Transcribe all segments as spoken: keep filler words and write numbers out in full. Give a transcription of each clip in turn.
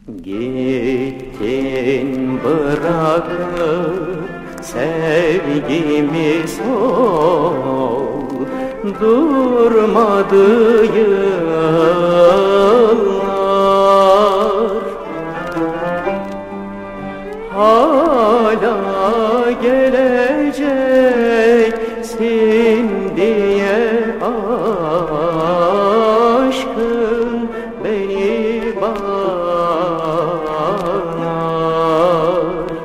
Gittin bırakıp sevgimi soldurmadı yıllar. Hala geleceksin diye aşkın beni bağlar.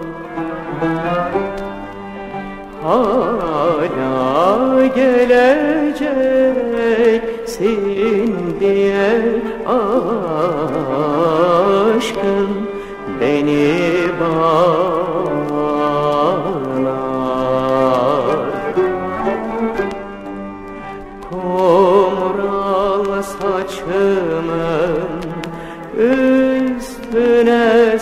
Hala geleceksin diye aşkın beni bağlar. Kumral saçımın üstüne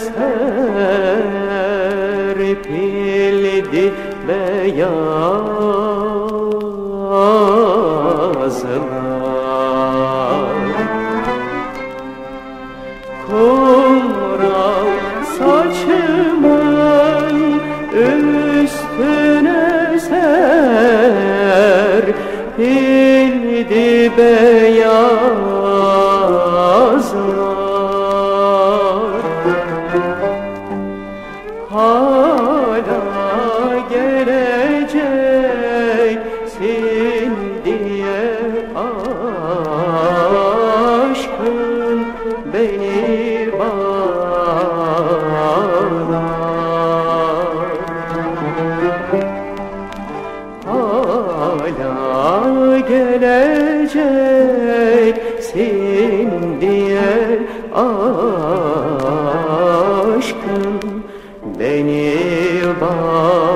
serpildi beyazlar. Kumral saçımın üstüne serpildi beyazlar. Hala geleceksin diye aşkın beni bağlar. Hala geleceksin diye aşkın beni bağlar.